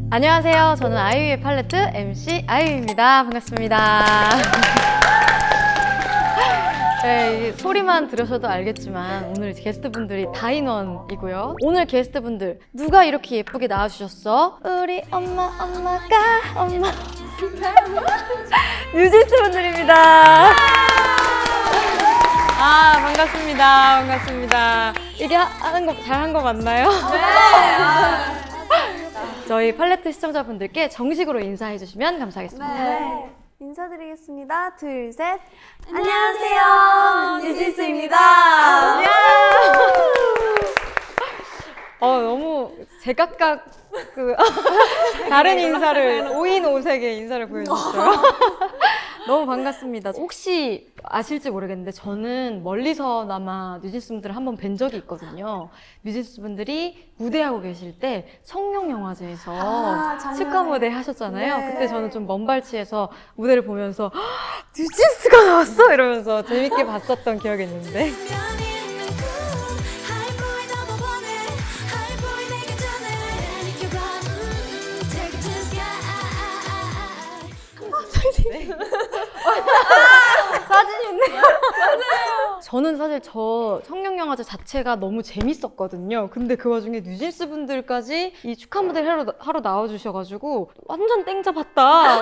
안녕하세요. 저는 아이유의 팔레트 MC 아이유입니다. 반갑습니다. 네, 소리만 들으셔도 알겠지만 오늘 게스트분들이 다 인원이고요. 오늘 게스트분들 누가 이렇게 예쁘게 나와주셨어? 우리 엄마 뉴진스 분들입니다. 반갑습니다. 이게 하는 거 잘한 거 맞나요? 네. 저희 팔레트 시청자분들께 정식으로 인사해 주시면 감사하겠습니다. 네. 인사드리겠습니다. 둘, 셋. 안녕하세요. 뉴진스입니다. 안녕. 너무 제각각 다른 인사를 5인 5색의 인사를 보여주셨어요. 너무 반갑습니다. 혹시 아실지 모르겠는데 저는 멀리서나마 뉴진스 분들을 한번 뵌 적이 있거든요. 뉴진스 분들이 무대하고 계실 때 청룡영화제에서 축하 무대 하셨잖아요. 네. 그때 저는 좀 먼 발치에서 무대를 보면서 뉴진스가 나왔어? 이러면서 재밌게 봤었던 기억이 있는데 사진이 있네요. 맞아요. 저는 사실 저 청룡영화제 자체가 너무 재밌었거든요. 근데 그 와중에 뉴진스 분들까지 이 축하 무대를 하러 나와주셔가지고 완전 땡잡았다.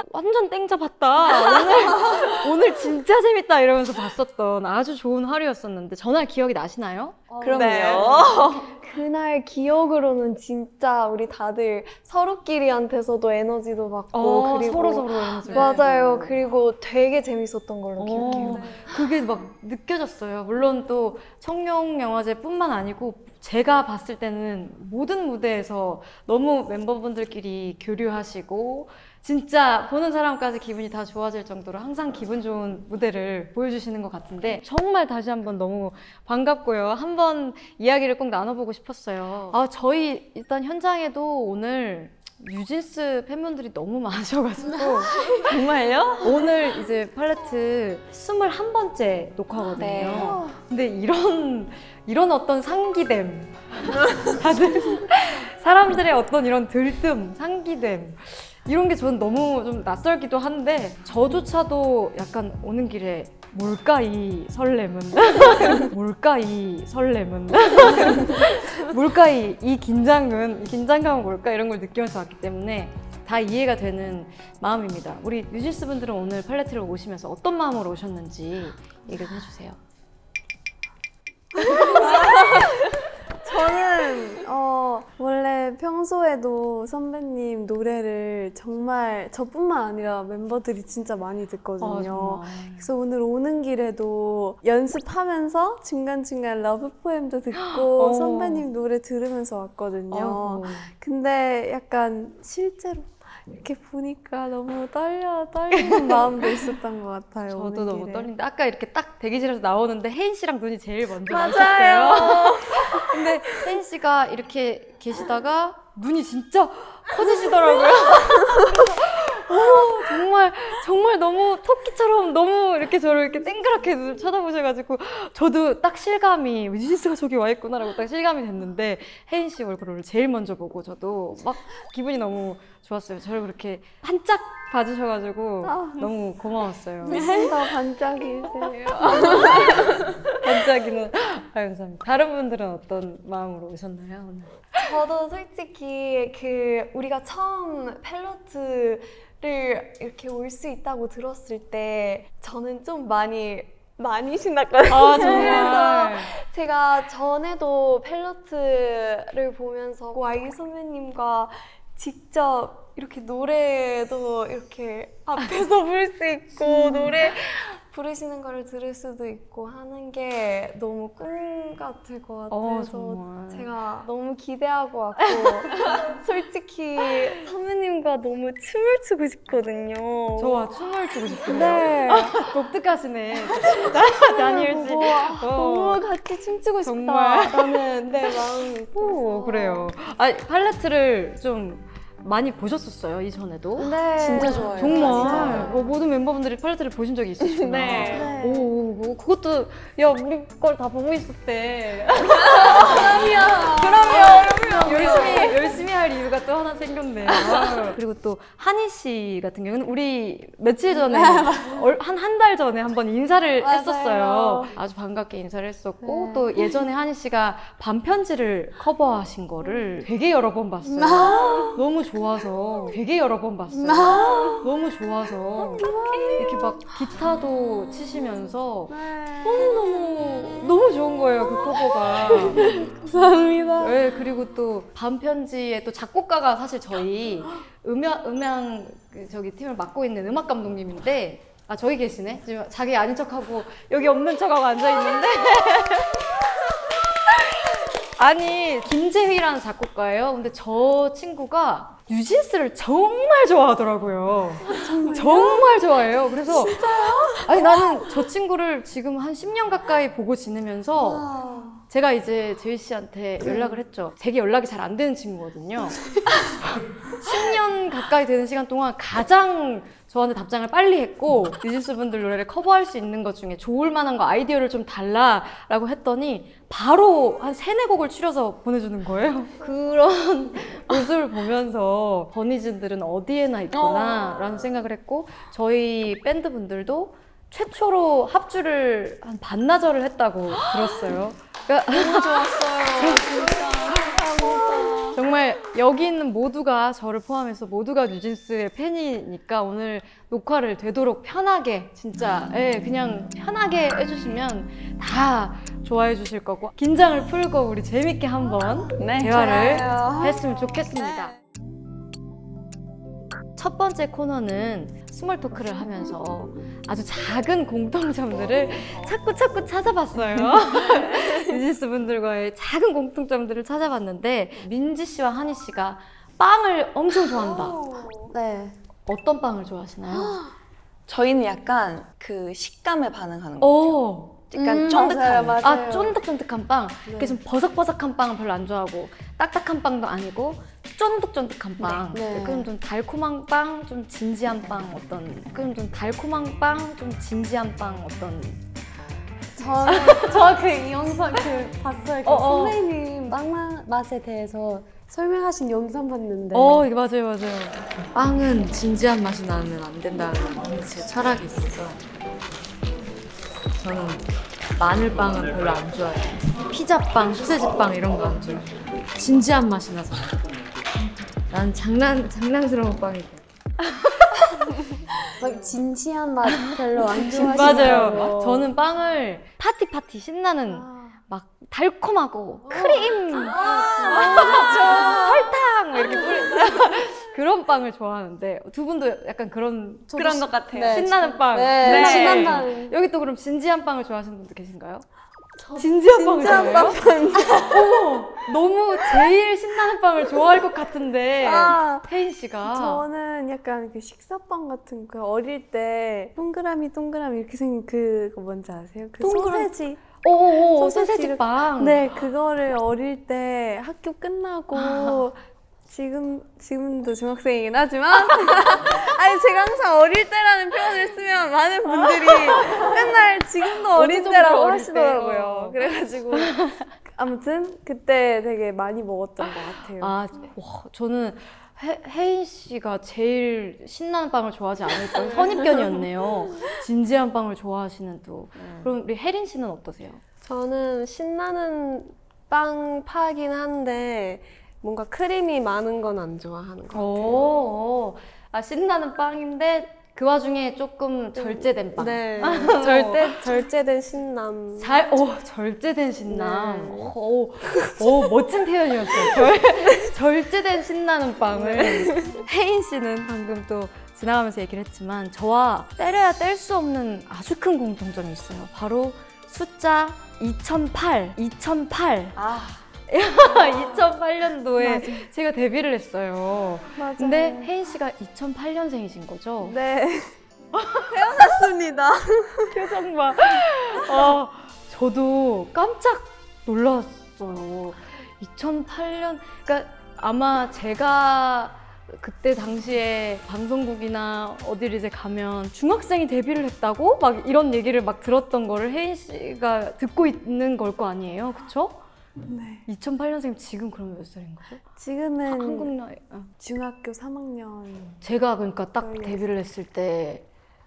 오늘 진짜 재밌다 이러면서 봤었던 아주 좋은 하루였었는데 전날 기억이 나시나요? 그럼요. 네. 그날 기억으로는 진짜 우리 다들 서로끼리한테서도 에너지도 받고 그리고 서로 에너지 맞아요. 그리고 되게 재밌었던 걸로 기억해요. 그게 막 느껴졌어요. 물론 또 청룡영화제뿐만 아니고 제가 봤을 때는 모든 무대에서 너무 멤버분들끼리 교류하시고 진짜 보는 사람까지 기분이 다 좋아질 정도로 항상 기분 좋은 무대를 보여주시는 것 같은데 정말 다시 한번 너무 반갑고요. 한번 이야기를 꼭 나눠보고 싶었어요. 저희 일단 현장에도 오늘 뉴진스 팬분들이 너무 많으셔가지고 정말요? 오늘 이제 팔레트 21번째 녹화거든요. 네. 근데 이런 어떤 상기됨 다들 사람들의 어떤 이런 들뜸, 상기됨 이런 게 저는 너무 좀 낯설기도 한데 저조차도 약간 오는 길에 뭘까 이 설렘은 뭘까 이 긴장감은 뭘까 이런 걸 느끼면서 왔기 때문에 다 이해가 되는 마음입니다. 우리 뉴진스 분들은 오늘 팔레트를 오시면서 어떤 마음으로 오셨는지 얘기를 해주세요. 저는 원래 평소에도 선배님 노래를 정말 저뿐만 아니라 멤버들이 진짜 많이 듣거든요. 그래서 오늘 오는 길에도 연습하면서 중간중간 러브 포엠도 듣고 선배님 노래 들으면서 왔거든요. 근데 약간 실제로 이렇게 보니까 너무 떨리는 마음도 있었던 것 같아요. 저도 너무 떨린데 아까 이렇게 딱 대기실에서 나오는데 혜인 씨랑 눈이 제일 먼저 맞아요. 마주쳤어요. 근데 혜인 씨가 이렇게 계시다가 눈이 진짜 커지시더라고요. 정말 너무 토끼처럼 너무 이렇게 저를 이렇게 땡그랗게 쳐다보셔가지고 저도 딱 실감이 뉴진스가 저기 와 있구나라고 딱 실감이 됐는데 혜인 씨 얼굴을 제일 먼저 보고 저도 막 기분이 너무 좋았어요. 저를 그렇게 반짝 봐주셔가지고 너무 고마웠어요. 훨씬 더 반짝이세요. 반짝이는 감사합니다. 다른 분들은 어떤 마음으로 오셨나요 오늘? 저도 솔직히 우리가 처음 펠로트를 이렇게 올 수 있다고 들었을 때 저는 좀 많이 신났거든요. 그래서 제가 전에도 펠로트를 보면서 아이유 선배님과 직접 이렇게 노래도 이렇게 앞에서 부를 수 있고 노래 부르시는 거를 들을 수도 있고 하는 게 너무 꿈 같을 것 같아서 제가 너무 기대하고 왔고 솔직히 선배님과 너무 춤을 추고 싶거든요. 저와 춤을 추고 싶어요. 네. 독특하시네. 다니엘 씨. 너무 같이 춤추고 싶다. 정말. 라는 마음이 있어서. 그래요. 팔레트를 좀 많이 보셨었어요, 이전에도? 네. 진짜 좋아요. 정말 모든 멤버분들이 팔레트를 보신 적이 있으시구나. 네. 오, 그것도 야 우리 걸 다 보고 있었대. 그럼요. 열심히 할 이유가 또 하나 생겼네요. 그리고 또 한희 씨 같은 경우는 우리 며칠 전에 한 달 전에 한번 인사를 맞아요. 했었어요. 아주 반갑게 인사를 했었고 또 예전에 한희 씨가 반편지를 커버하신 거를 되게 여러 번 봤어요. 너무 좋아서 되게 여러 번 봤어요. 너무 좋아서 이렇게 막 기타도 치시면서 너무 좋은 거예요, 그 커버가. 감사합니다. 네, 그리고 또 반편지에 또 작곡가가 사실 저희 음향 저기 팀을 맡고 있는 음악 감독님인데, 아 저기 계시네. 지금 자기 아닌 척하고 여기 없는 척하고 앉아 있는데. 아니 김재휘라는 작곡가예요. 근데 저 친구가 뉴진스를 정말 좋아하더라고요. 정말 좋아해요. 그래서 진짜요? 아니 나는 저 친구를 지금 한 10년 가까이 보고 지내면서 제가 이제 재휘 씨한테 연락을 했죠. 되게 연락이 잘 안 되는 친구거든요. 10년 가까이 되는 시간 동안 가장 저한테 답장을 빨리 했고, 뉴진스 분들 노래를 커버할 수 있는 것 중에 좋을 만한 거 아이디어를 좀 달라라고 했더니 바로 한 3-4곡을 추려서 보내주는 거예요. 그런 모습을 보면서 버니즈들은 어디에나 있구나 라는 생각을 했고, 저희 밴드 분들도 최초로 합주를 한 반나절을 했다고 들었어요. 그러니까 너무 좋았어요. 진짜. 정말 여기 있는 모두가, 저를 포함해서 모두가 뉴진스의 팬이니까 오늘 녹화를 되도록 편하게, 진짜 그냥 편하게 해주시면 다 좋아해 주실 거고, 긴장을 풀고 우리 재밌게 한번 대화를 했으면 좋겠습니다. 첫 번째 코너는 스몰 토크를 하면서 아주 작은 공통점들을 자꾸 찾아봤어요. 뉴진스 분들과의 작은 공통점들을 찾아봤는데, 민지 씨와 한희 씨가 빵을 엄청 좋아한다. 네. 어떤 빵을 좋아하시나요? 저희는 약간 그 식감에 반응하는 것 같아요. 약간 쫀득한. 맞아요. 아, 쫀득쫀득한 빵. 그게 좀 버석버석한 빵은 별로 안 좋아하고, 딱딱한 빵도 아니고 쫀득쫀득한 빵. 네. 그럼 좀 달콤한 빵, 좀 진지한 빵 어떤. 그럼 좀 달콤한 빵, 좀 진지한 빵 어떤. 저 그 영상 봤어요. 선배님 빵 맛에 대해서 설명하신 영상 봤는데. 이게 맞아요. 빵은 진지한 맛이 나면 안 된다는 제 철학이 있어서 저는 마늘빵은 별로 안 좋아해요. 피자빵, 소세지빵 이런 거 안 좋아해요. 진지한 맛이 나서. 난 장난스러운 빵이 돼. 진지한 맛 별로 안 좋아하시나요? 맞아요. 저는 빵을 파티 신나는 막 달콤하고 크림, 설탕 이렇게 그런 빵을 좋아하는데, 두 분도 약간 그런 것 같아요. 신나는 빵. 네. 신난 빵. 여기 또 그럼 진지한 빵을 좋아하시는 분도 계신가요? 진지한 빵을 좋아해요? 어머, 너무 제일 신나는 빵을 좋아할 것 같은데 혜인 씨가. 저는 약간 그 식사빵 같은 거, 어릴 때 동그라미 이렇게 생긴 그거 뭔지 아세요? 그 소세지. 소세지 빵. 네, 그거를 어릴 때 학교 끝나고 지금도 중학생이긴 하지만 아니 제가 항상 어릴 때라는 표현을 쓰면 많은 분들이 맨날 지금도 어린 때라고 하시더라고요. 그래가지고 아무튼 그때 되게 많이 먹었던 것 같아요. 저는 혜인 씨가 제일 신나는 빵을 좋아하지 않을까 선입견이었네요. 진지한 빵을 좋아하시는 또. 그럼 우리 혜린 씨는 어떠세요? 저는 신나는 빵 파긴 한데 뭔가 크림이 많은 건 안 좋아하는 것 같아요. 신나는 빵인데 그 와중에 조금 절제된 빵. 네, 절제된 신남. 절제된 신남. 멋진 표현이었어요. 절제된 신나는 빵을. 혜인 씨는 방금 또 지나가면서 얘기를 했지만 저와 때려야 뗄 수 없는 아주 큰 공통점이 있어요. 바로 숫자 2008. 2008년도에 제가 데뷔를 했어요. 맞아요. 근데 혜인 씨가 2008년생이신 거죠? 네. 태어났습니다. 표정 봐. 저도 깜짝 놀랐어요. 2008년, 그러니까 아마 제가 그때 당시에 방송국이나 어디를 이제 가면 중학생이 데뷔를 했다고? 막 이런 얘기를 막 들었던 거를 혜인 씨가 듣고 있는 걸 거 아니에요? 그쵸? 네. 2008년생 지금 그러면 몇 살인 거죠? 지금은 한국 나이. 중학교 3학년. 제가 그러니까 딱 16살. 데뷔를 했을 때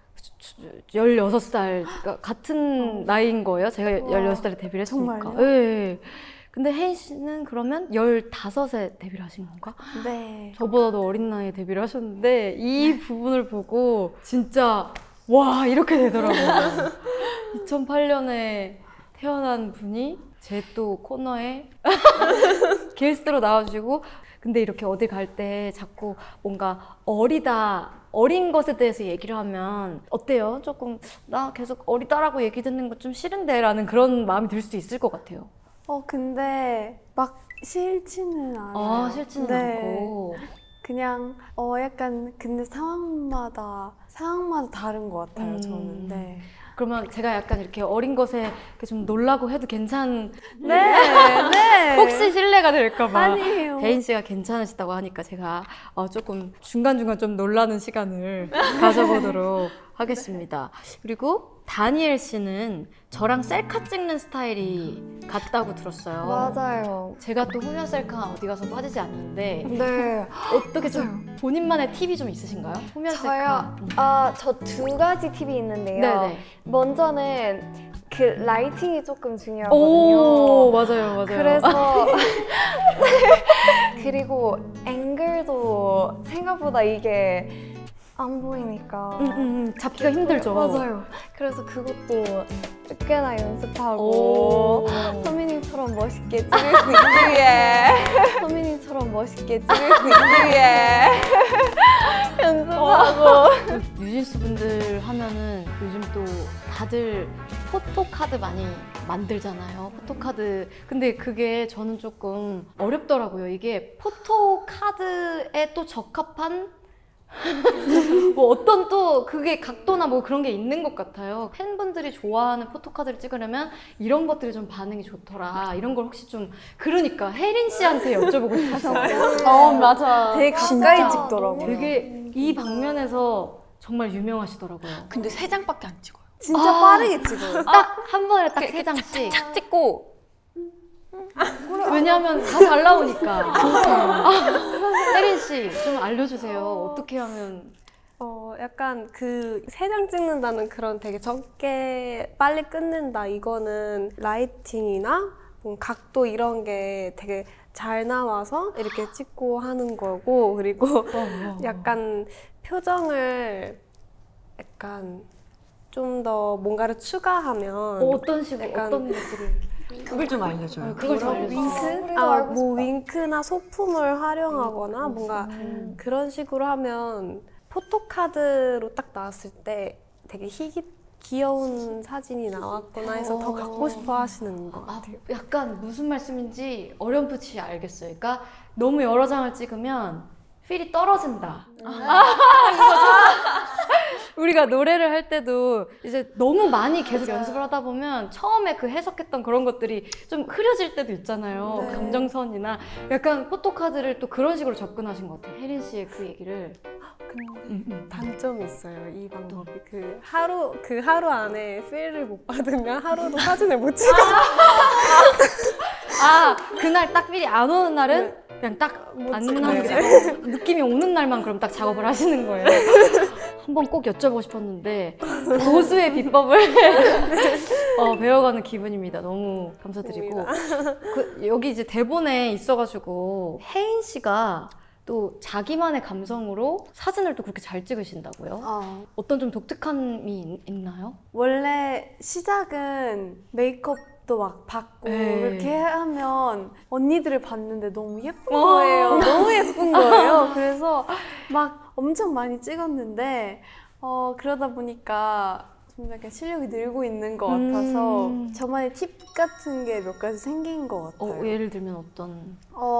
16살, 그러니까 같은 나이인 거예요. 제가 16살에 데뷔를 했으니까. 정말요? 예. 근데 혜인 씨는 그러면 15에 데뷔를 하신 건가? 네. 저보다도 어린 나이에 데뷔를 하셨는데 이 부분을 보고 진짜 와 이렇게 되더라고요. 2008년에 태어난 분이 제 또 코너에 게스트로 나와주시고 근데 이렇게 어디 갈 때 자꾸 뭔가 어린 것에 대해서 얘기를 하면 어때요? 조금 나 계속 어리다라고 얘기 듣는 거 좀 싫은데 라는 그런 마음이 들 수도 있을 것 같아요. 근데 막 싫지는 않아요. 싫지는 네. 않고. 그냥 약간 근데 상황마다 다른 것 같아요. 저는. 네. 그러면 제가 약간 이렇게 어린 것에 이렇게 좀 놀라고 해도 괜찮... 네. 혹시 실례가 될까봐. 아니에요. 혜인 씨가 괜찮으시다고 하니까 제가 조금 중간중간 좀 놀라는 시간을 가져보도록 하겠습니다. 그리고 다니엘 씨는 저랑 셀카 찍는 스타일이 같다고 들었어요. 맞아요. 제가 또 후면 셀카 어디 가서 빠지지 않는데 네. 어떻게 좀 본인만의 팁이 좀 있으신가요? 후면 셀카. 저요? 저 2가지 팁이 있는데요. 네네. 먼저는 그 라이팅이 조금 오, 중요하거든요. 맞아요. 그래서 그리고 앵글도 생각보다 이게 안 보이니까 잡기가 힘들죠. 맞아요. 그래서 그것도 꽤나 연습하고 서민이처럼 멋있게 찍을 수 있기 위해 서민이처럼 멋있게 찍을 수 있기 위해 연습하고 뉴진스 분들 하면은 요즘 또 다들 포토카드 많이 만들잖아요. 포토카드. 근데 그게 저는 조금 어렵더라고요. 이게 포토카드에 또 적합한 뭐 어떤 또 그게 각도나 뭐 그런 게 있는 것 같아요. 팬분들이 좋아하는 포토카드를 찍으려면 이런 것들이 좀 반응이 좋더라. 이런 걸 혹시 좀 그러니까 혜린 씨한테 여쭤보고 싶었어요. 맞아. 되게 가까이 찍더라고요. 되게 이 방면에서 정말 유명하시더라고요. 근데 3장밖에 안 찍어요. 진짜 빠르게 찍어요. 딱 한 번에 딱 3장씩. 착 찍고 왜냐하면 다 잘 나오니까. 혜린 씨 좀 알려주세요. 어떻게 하면? 약간 그 3장 찍는다는 그런 되게 적게 빨리 끊는다 이거는 라이팅이나 뭐 각도 이런 게 되게 잘 나와서 이렇게 찍고 하는 거고 그리고 약간 표정을 약간 좀 더 뭔가를 추가하면 어떤 식으로 약간 어떤 것들을? 그걸 좀 알려줘요. 그걸 좀 알려주세요. 윙크? 뭐 윙크나 소품을 활용하거나 뭔가 그런 식으로 하면 포토카드로 딱 나왔을 때 되게 귀여운 사진이 나왔거나 해서 더 갖고 싶어 하시는 것 같아요. 약간 무슨 말씀인지 어렴풋이 알겠어요. 그러니까 너무 여러 장을 찍으면 필이 떨어진다. 우리가 노래를 할 때도 이제 너무 많이 계속 연습을 하다 보면 처음에 그 해석했던 그런 것들이 좀 흐려질 때도 있잖아요. 네. 감정선이나 약간 포토카드를 또 그런 식으로 접근하신 것 같아요. 혜린 씨의 그 얘기를. 근데 단점이 있어요. 이 방법이 그 하루 안에 필을 못 받으면 하루도 사진을 못 찍어. 그날 딱 필이 안 오는 날은 그냥 딱 안 나오는 느낌이 오는 날만 그럼 딱 작업을 하시는 거예요. 한번 꼭 여쭤보고 싶었는데 고수의 비법을 배워가는 기분입니다. 너무 감사드리고 여기 이제 대본에 있어가지고 혜인 씨가 또 자기만의 감성으로 사진을 또 그렇게 잘 찍으신다고요? 어떤 좀 독특함이 있나요? 원래 시작은 메이크업도 막 받고 이렇게 하면 언니들을 봤는데 너무 예쁜 거예요. 너무 예쁜 거예요. 그래서 막 엄청 많이 찍었는데 그러다 보니까 좀 약간 실력이 늘고 있는 것 같아서 저만의 팁 같은 게 몇 가지 생긴 것 같아요. 예를 들면 어떤?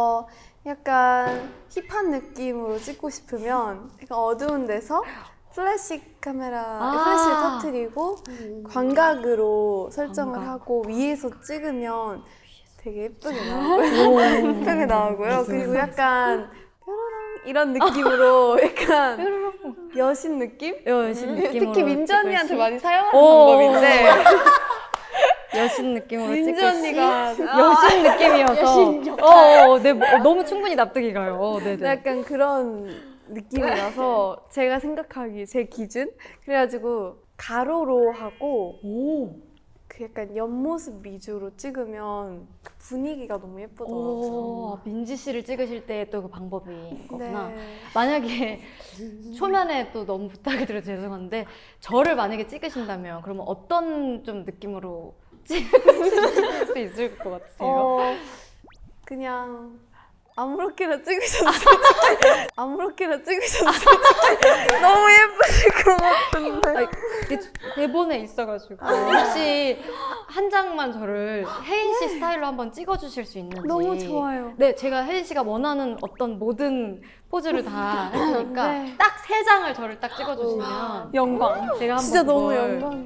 약간 힙한 느낌으로 찍고 싶으면 약간 어두운 데서 플래시 플래시를 터뜨리고 광각으로 설정을 하고 위에서 찍으면 되게 예쁘게 나오고요. 예쁘게 나오고요. 그리고 약간 뾰로롱 이런 느낌으로 약간 여신 느낌? 여신 느낌으로 특히 민지 언니한테 많이 사용하는 오. 방법인데 여신 느낌으로 민지 찍고 언니가 여신 느낌이어서 네, 너무 충분히 납득이 가요. 네네. 약간 그런 느낌이라서 제가 생각하기 제 기준 그래가지고 가로로 하고 그 약간 옆모습 위주로 찍으면 그 분위기가 너무 예쁘더라고요. 민지 씨를 찍으실 때 또 그 방법인 거구나. 네. 만약에 초면에 또 너무 부탁을 드려 죄송한데 저를 만약에 찍으신다면 그러면 어떤 좀 느낌으로 찍을 수 있을 것 같으세요? 그냥 아무렇게나 찍으셨을 때 아무렇게나 찍으셨을 때 너무 예쁘실 것 같은데. 이게 대본에 있어가지고 혹시 한 장만 저를 혜인 씨 스타일로 한번 찍어주실 수 있는지. 너무 좋아요. 네, 제가 혜인 씨가 원하는 어떤 모든 포즈를 다 했으니까 네. 딱 3장을 저를 딱 찍어주시면 영광. 제가 한번 진짜 너무 그걸 영광.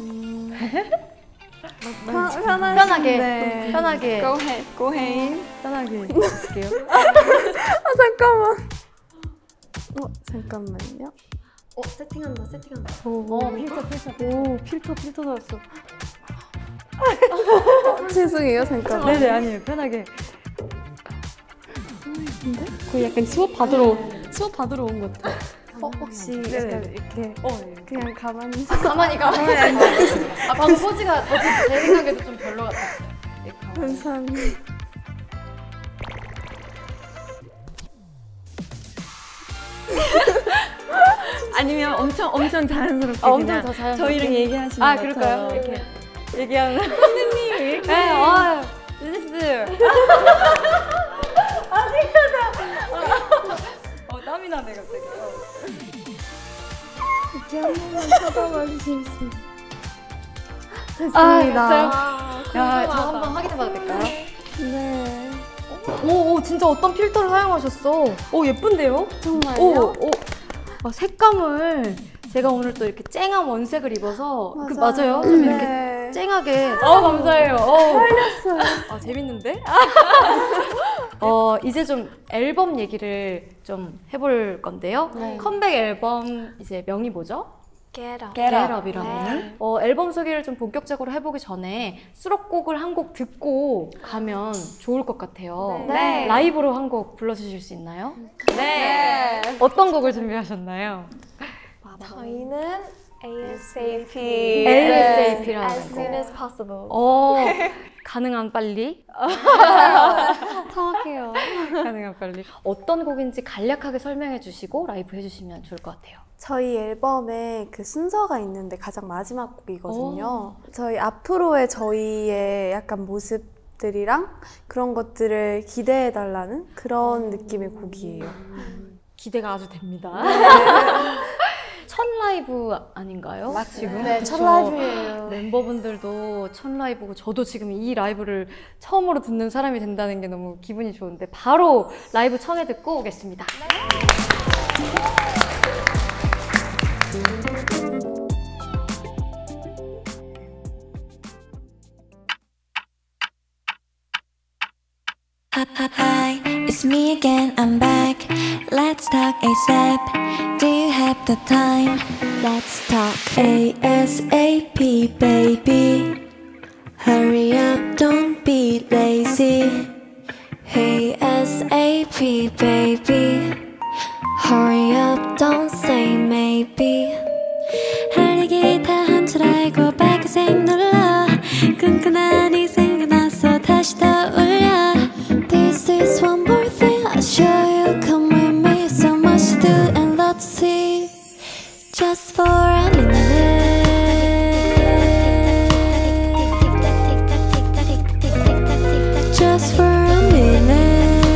편하게 네. 편하게 Go ahead. 편하게 해줄게요. 잠깐만. 잠깐만요. 세팅한다. 필터 나왔어. 죄송해요, 잠깐만. 네네, 아니에요. 편하게. 그 약간 수업 받으러 온 것 같아. 혹시 약간 이렇게 그냥 가만히 있어. 가만히 앉아. 방금 포즈가 제 생각에도 좀 별로 같았어요. 감사합니다. 아니면 엄청 자연스럽게 엄청 그냥 더 자연스럽게. 저희랑 얘기하시는 것처럼. 그럴까요? 이렇게 얘기하는. 선생님, 이렇게. 네, 릴리스. 땀이 나네, 갑자기. 이렇게 한 번만 쳐다봐 주실 수 있어요? 됐습니다. 야, 저 한번 확인해봐도 될까요? 네. 오, 진짜 어떤 필터를 사용하셨어? 오, 예쁜데요? 정말요? 색감을 제가 오늘 또 이렇게 쨍한 원색을 입어서 맞아요? 좀 이렇게 네. 쨍하게. 감사해요. 살렸어요. 재밌는데? 이제 좀 앨범 얘기를 좀 해볼 건데요. 컴백 앨범 이제 명이 뭐죠? Get up. Get Up이라는 앨범 소개를 좀 본격적으로 해보기 전에 수록곡을 한 곡 듣고 가면 좋을 것 같아요. 네. 라이브로 한 곡 불러주실 수 있나요? 네. 어떤 곡을 준비하셨나요? 저희는 ASAP. ASAP라는 As soon as possible. 가능한 빨리? 정확해요. 가능한 빨리. 어떤 곡인지 간략하게 설명해 주시고 라이브 해주시면 좋을 것 같아요. 저희 앨범에 그 순서가 있는데 가장 마지막 곡이거든요. 저희 앞으로의 저희의 약간 모습들이랑 그런 것들을 기대해달라는 그런 느낌의 곡이에요. 기대가 아주 됩니다. 첫 라이브 아닌가요? 지금? 네, 그쵸? 첫 라이브예요. 멤버분들도 첫 라이브고 저도 지금 이 라이브를 처음으로 듣는 사람이 된다는 게 너무 기분이 좋은데 바로 라이브 청해 듣고 오겠습니다. Hi, it's me again, I'm back. Let's talk ASAP. Do you have the time? Let's talk ASAP, baby. Hurry up, don't be lazy. ASAP, baby. Hurry up, don't say maybe. 할 얘기 다 한 줄 알고 빨간색 눌러. 끈끈한 이 생각나서 다시 떠올려. This is one more thing I'll show you. Come with me, so much to do and lot to see. Just for a minute. Just for a minute.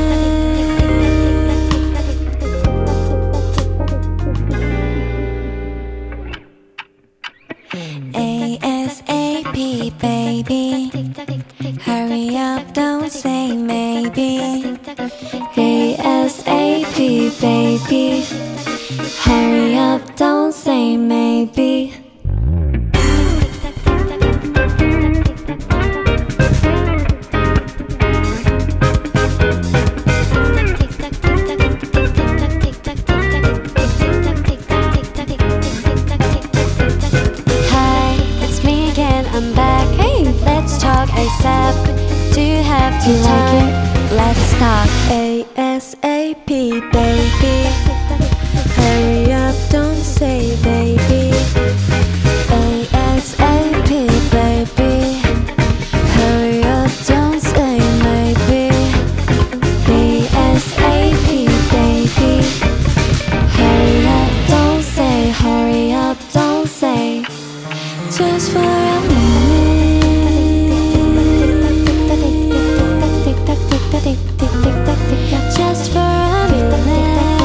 ASAP, baby. Hurry up, don't say maybe. ASAP, baby. Hurry up, don't say maybe. Hi, it's me again, I'm back. Hey, let's ASAP baby Hurry up don't say baby ASAP baby Hurry up don't say maybe ASAP baby Hurry up don't say just for a Just for a minute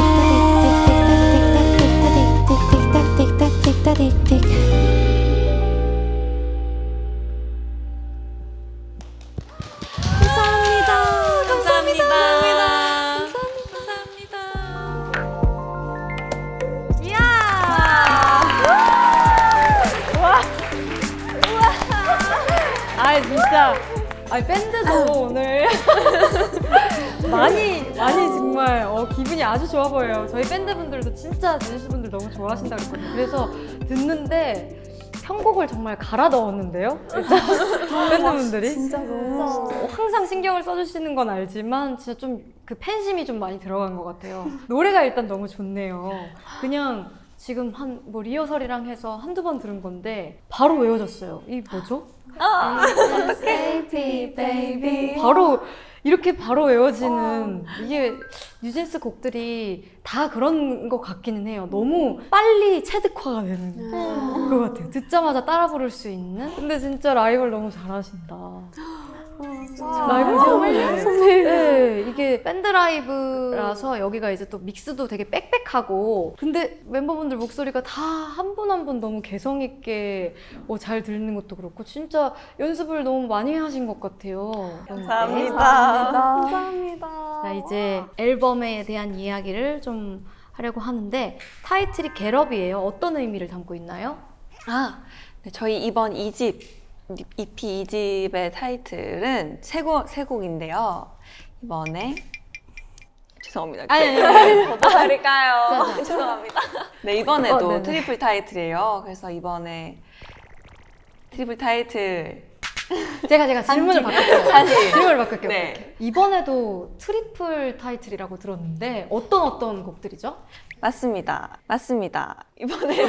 진짜 밴드도 오늘 많이 정말 기분이 아주 좋아 보여요. 저희 밴드분들도 진짜 뮤지션분들 너무 좋아하신다고 했거든요. 그래서 듣는데 편곡을 정말 갈아 넣었는데요. 밴드분들이 진짜 너무 항상 신경을 써주시는 건 알지만 진짜 좀 그 팬심이 좀 많이 들어간 것 같아요. 노래가 일단 너무 좋네요. 그냥 지금 뭐 리허설이랑 해서 한두 번 들은 건데 바로 외워졌어요. 이 뭐죠? Baby, baby. 이렇게 바로 외워지는 이게 뉴진스 곡들이 다 그런 것 같기는 해요. 너무 빨리 체득화가 되는 것 같아요. 듣자마자 따라 부를 수 있는. 근데 진짜 라이브를 너무 잘하신다. 라이브 정말 네, 이게 밴드 라이브라서 여기가 이제 또 믹스도 되게 빽빽하고 근데 멤버분들 목소리가 다 한 분 한 분 너무 개성 있게 잘 들리는 것도 그렇고 진짜 연습을 너무 많이 하신 것 같아요. 감사합니다. 자, 이제 앨범에 대한 이야기를 좀 하려고 하는데 타이틀이 겟업이에요. 어떤 의미를 담고 있나요? 네, 저희 이번 2집 EP 2집의 타이틀은 세 곡인데요. 이번에 죄송합니다. 버릴까요? 죄송합니다. 네, 이번에도 트리플 타이틀이에요. 그래서 이번에 트리플 타이틀 제가 질문을 바꿀게요. 질문을 바꿀게요. 네. 이번에도 트리플 타이틀이라고 들었는데 어떤 곡들이죠? 맞습니다. 이번에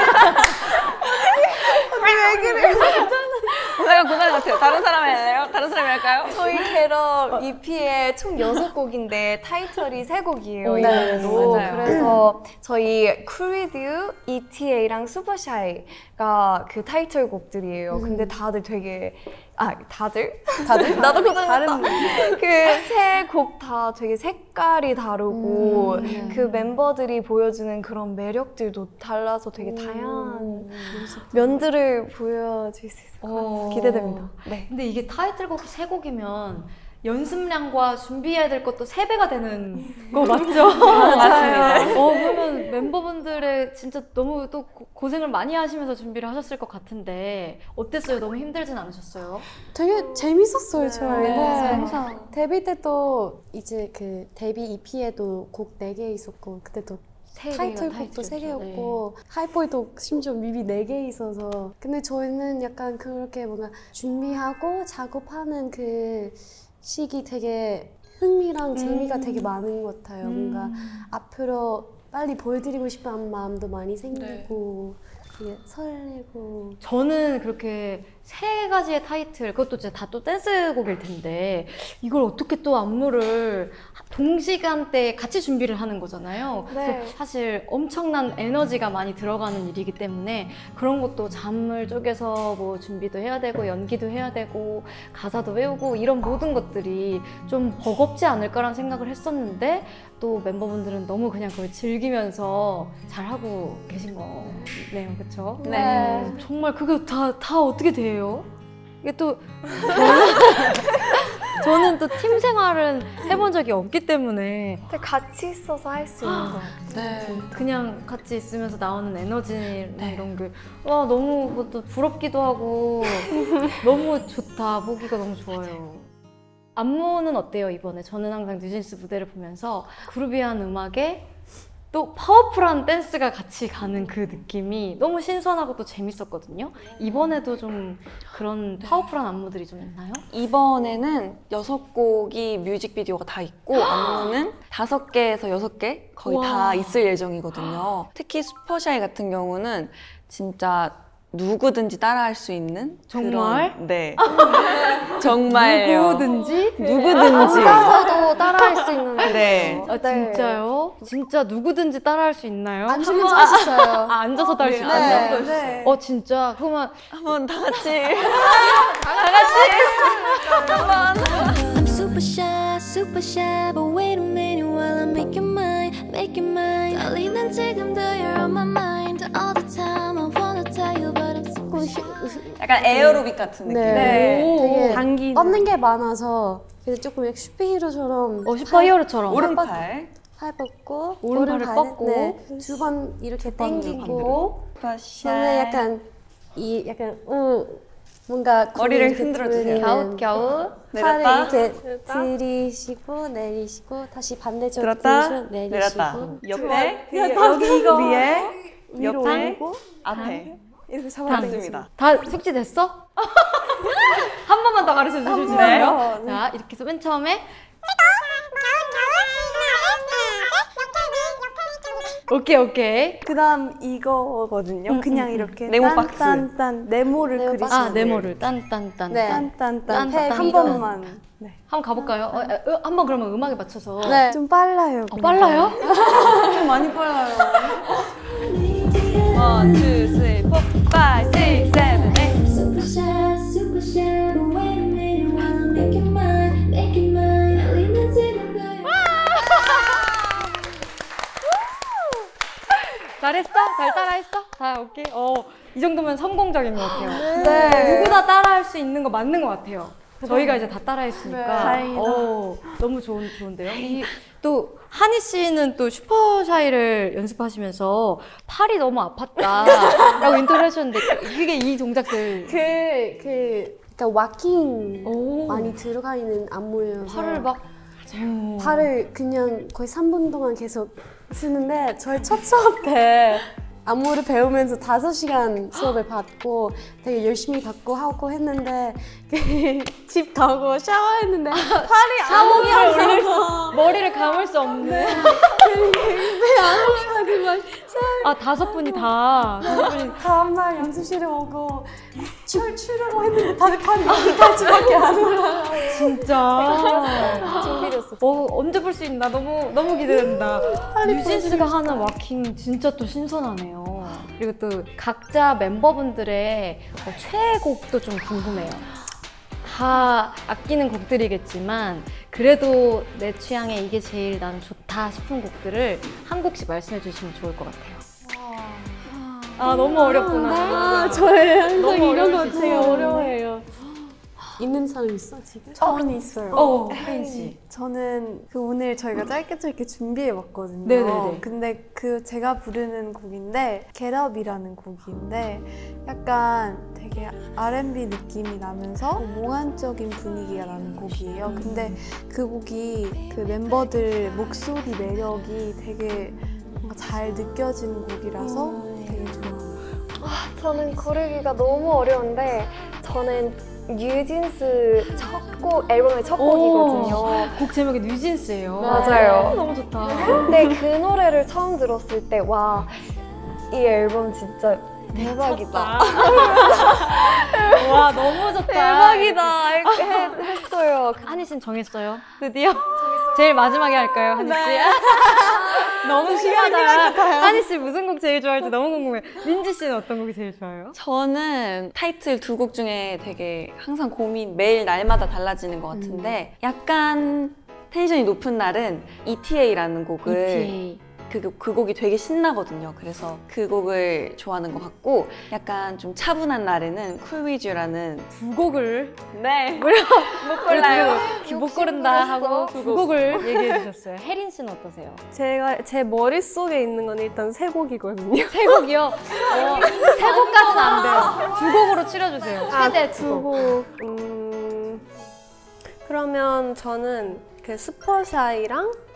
고난 같아요. 다른 사람이 할래요? 다른 사람이 할까요? 저희 겟업 EP에 총 6곡인데 타이틀이 3곡이에요. 네, 이번에도. 맞아요. 그래서 저희 Cool With You, ETA랑 Supershy가 그 타이틀 곡들이에요. 근데 다들 되게 다들? 나도 고장났다. 그 세 곡 다 되게 색깔이 다르고 그 멤버들이 보여주는 그런 매력들도 달라서 되게 다양한 면들을 보여줄 수 있을 것 같아서 기대됩니다. 네. 근데 이게 타이틀곡이 3곡이면 연습량과 준비해야 될 것도 3배가 되는 거 맞죠? 맞습니다. 그러면 멤버분들의 진짜 너무 또 고생을 많이 하시면서 준비를 하셨을 것 같은데 어땠어요? 너무 힘들진 않으셨어요? 되게 재밌었어요, 저희. 항상. 데뷔 때도 이제 그 데뷔 EP에도 곡 4개 있었고 그때도 타이틀곡도 3개였고 하이보이도 심지어 뮤비 4개 있어서 근데 저희는 약간 그렇게 뭔가 준비하고 작업하는 그 시기 되게 흥미랑 재미가 되게 많은 것 같아요. 뭔가 앞으로 빨리 보여드리고 싶은 마음도 많이 생기고 되게 설레고 저는 그렇게 3가지의 타이틀 그것도 진짜 다 또 댄스곡일 텐데 이걸 어떻게 또 안무를 동시간대에 같이 준비를 하는 거잖아요. 네. 그래서 사실 엄청난 에너지가 많이 들어가는 일이기 때문에 그런 것도 잠을 쪼개서 뭐 준비도 해야 되고 연기도 해야 되고 가사도 외우고 이런 모든 것들이 좀 버겁지 않을까라는 생각을 했었는데 또 멤버분들은 너무 그냥 그걸 즐기면서 잘하고 계신 거네요. 그렇죠? 네. 정말 그게 다 어떻게 돼요? 이게 또 저는 또 팀 생활은 해본 적이 없기 때문에 같이 있어서 할 수 있는 것 같아요. 네. 그냥 같이 있으면서 나오는 에너지나 이런 게 너무 그것도 부럽기도 하고 너무 좋다. 보기가 너무 좋아요. 안무는 어때요 이번에? 저는 항상 뉴진스 무대를 보면서 그루비한 음악에 또 파워풀한 댄스가 같이 가는 그 느낌이 너무 신선하고 또 재밌었거든요. 이번에도 좀 그런 파워풀한 안무들이 좀 있나요? 이번에는 6곡이 뮤직비디오가 다 있고 안무는 5개에서 6개 거의 다 있을 예정이거든요. 특히 슈퍼샤이 같은 경우는 진짜 누구든지 따라할 수 있는 정말? 그런, 네. 정말요. 누구든지? 누구든지. 혼자서도 따라할 수 있는 네. 아, 진짜요? 진짜 누구든지 따라할 수 있나요? 앉으면 잘하셨어요. 아, 앉아서 따를 수 있나요? 네. 진짜. 그러면 한번 다 같이. I'm super shy, but wait a minute while I make your mind, make your mind. Darling, 난 지금도 you're on my mind all the time. I wanna tell you, but I'm super shy. 약간 에어로빅 같은 느낌. 네. 되게 당기는. 뻗는 게 많아서 그래서 조금 약간 슈퍼히어로처럼 슈퍼히어로처럼. 오른팔. 팔 뻗고 오른팔을 뻗고. 네, 2번 이렇게 당기고 손에 약간 뭔가 머리를 이렇게 흔들어 주세요. 돌리는 갸웃. 팔을 내렸다. 이렇게 들이쉬고 내리시고 다시 반대쪽으로 들었다. 들이쉬고 내렸다. 내리시고 옆에. 여기 이거 위에. 위로 옆에. 올리고 앞에. 이렇게 잡아당기고 맞습니다. 다 숙지됐어? 한 번만 더 가르쳐 주실 수 있나요? 자, 이렇게 해서 맨 처음에 오케이. 그다음 이거거든요. 그냥 이렇게 네모 박스. 딴딴딴 네모를 네모 그리시면 아, 네모를 딴딴딴. 네. 딴, 딴딴딴 한 이거. 번만. 네. 한번 가볼까요? 한번 그러면 음악에 맞춰서. 네. 좀 빨라요. 근데. 빨라요? 좀 많이 빨라요. 1, 2, 3, 4, 5, 6, 7, 8. Super shy, but wait a minute while I make your mind, make your mind. Darling, 난 지금도 잘했어? 잘 따라했어? 다 오케이? 이 정도면 성공적인 것 같아요. 네. 누구나 따라할 수 있는 거 맞는 것 같아요. 저희가 이제 다 따라했으니까. 네, 다행이다. 너무 좋은데요? 또 한희 씨는 또 슈퍼샤이를 연습하시면서 팔이 너무 아팠다라고 인터뷰를 하셨는데 그게 이 동작들 그러니까 와킹 오. 많이 들어가 있는 안무여서 팔을 막 팔을 그냥 거의 3분 동안 계속 쓰는데 저희 첫 수업 때 안무를 배우면서 5시간 수업을 받고 되게 열심히 받고 하고 했는데 집 가고 샤워했는데 팔이 샤워기를 올릴 머리를 감을 수 없는 배안 올라가지고 아 5분이 다 다음날 연습실에 오고 추려고 했는데 다들 팔이 여기까지밖에 안 올라가. 진짜 준비됐어. 언제 볼 수 있나 너무 기대된다. 뉴진스가 하는 와킹 진짜 또 신선하네요. 그리고 또 각자 멤버분들의 최애곡도 좀 궁금해요. 다 아끼는 곡들이겠지만 그래도 내 취향에 이게 제일 난 좋다 싶은 곡들을 한 곡씩 말씀해 주시면 좋을 것 같아요. 너무 어렵구나. 저의 항상 너무 이런 어려울 거 수 되게 있어. 어려워해요. 있는 사람 있어 지금? 저는 있어요. 혜인 씨. 저는 오늘 저희가 짧게 준비해 왔거든요. 네네네. 근데 제가 부르는 곡인데 Get Up이라는 곡인데 약간 되게 R&B 느낌이 나면서 몽환적인 분위기가 나는 곡이에요. 근데 그 곡이 그 멤버들 목소리 매력이 되게 뭔가 잘 느껴지는 곡이라서 되게 좋아요. 저는 고르기가 너무 어려운데 저는 뉴진스 앨범의 첫 곡이거든요. 곡 제목이 뉴진스예요. 맞아요. 너무 좋다. 근데 그 노래를 처음 들었을 때 와, 이 앨범 진짜 대박이다. 와 너무 좋다. 대박이다 했어요. 한희 씨는 정했어요? 드디어? 제일 마지막에 할까요, 한희 씨? 너무 신기하다. 한희 씨 무슨 곡 제일 좋아할지 너무 궁금해요. 민지 씨는 어떤 곡이 제일 좋아요? 저는 타이틀 2곡 중에 되게 항상 매일 날마다 달라지는 것 같은데 약간 텐션이 높은 날은 ETA라는 곡을 ETA. 그 곡이 되게 신나거든요. 그래서 그 곡을 좋아하는 것 같고 약간 좀 차분한 날에는 Cool With You라는 2곡을 네. 못 골라요. 못 고른다 하고 2곡을 얘기해 주셨어요. 혜린 씨는 어떠세요? 제 머릿속에 있는 건 일단 3곡이거든요. 3곡이요? 3곡까지는 안 돼요. 2곡으로 추려주세요. 최대 2곡. 그러면 저는 그 슈퍼샤이랑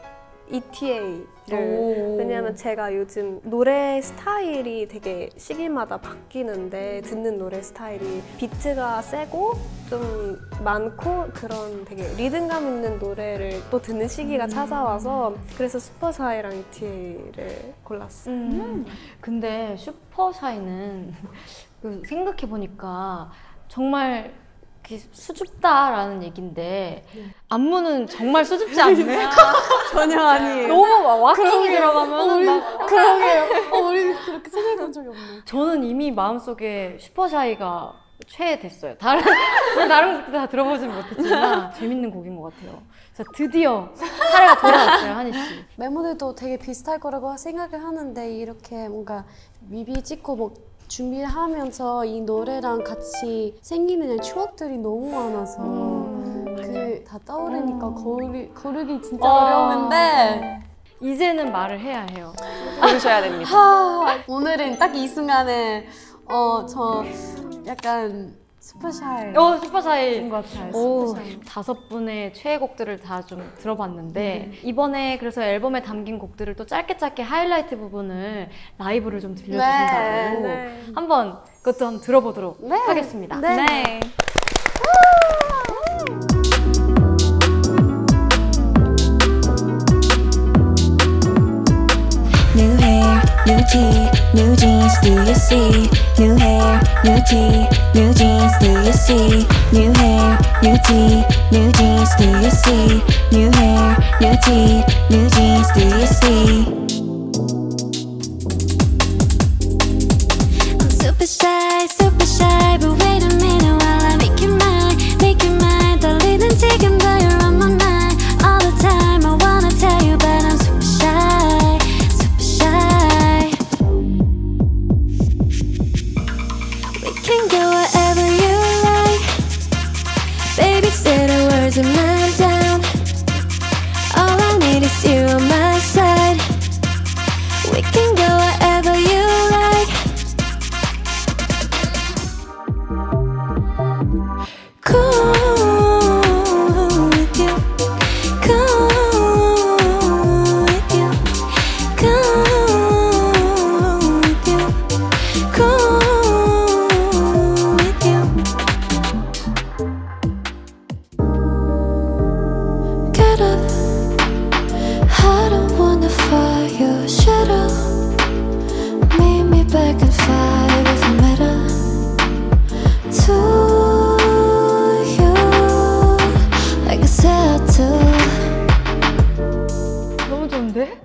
ETA를 오. 왜냐면 제가 요즘 노래 스타일이 되게 시기마다 바뀌는데 듣는 노래 스타일이 비트가 세고 좀 많고 그런 되게 리듬감 있는 노래를 또 듣는 시기가 찾아와서 그래서 슈퍼샤이랑 ETA를 골랐어요. 근데 슈퍼샤이는 그 생각해보니까 정말 수줍다라는 얘긴데 안무는 정말 수줍지 않네. 전혀 아니에요. 너무 막 왁킹이 들어가면 막 그러게요. 우리 그렇게 생각해본 적이 없네. 저는 이미 마음속에 슈퍼샤이가 최애됐어요. 다른 곡도 다 들어보진 못했지만 재밌는 곡인 것 같아요. 그래서 드디어 차례가 돌아왔어요, 한희 씨. 멤버들도 되게 비슷할 거라고 생각을 하는데 이렇게 뭔가 뮤비 찍고 뭐 준비를 하면서 이 노래랑 같이 생기는 추억들이 너무 많아서 그 다 떠오르니까 고르기 진짜 어려웠는데 이제는 말을 해야 해요. 고르셔야 됩니다. 오늘은 딱 이 순간에 저 약간 슈퍼샤이 슈퍼샤이. 것 같아요. 오, 슈퍼샤이. 5분의 최애곡들을 다 좀 들어봤는데 이번에 그래서 앨범에 담긴 곡들을 또 짧게 하이라이트 부분을 라이브를 좀 들려주신다고 네. 한번 그것도 한번 들어보도록 네. 하겠습니다. 네. New hair, new tee, new jeans, do you see? New hair, new tee, new jeans, do you see? New hair, new tee, new jeans, do you see? New hair, new tee, new jeans, do you see? I'm super shy, but wait a minute while I make you mine, 떨리는 지금도 you're on my mind all the time. I wanna tell you, but I'm super shy. We can go wherever you like, baby, say the words and I'm down. All I need is you on my side. We can go wherever you like. Cool with you, cool with you, cool with you, cool with you. Get up, I don't wanna fight you. Shut up, meet me back in 5 if I'm better to you, like I said to. 너무 좋은데?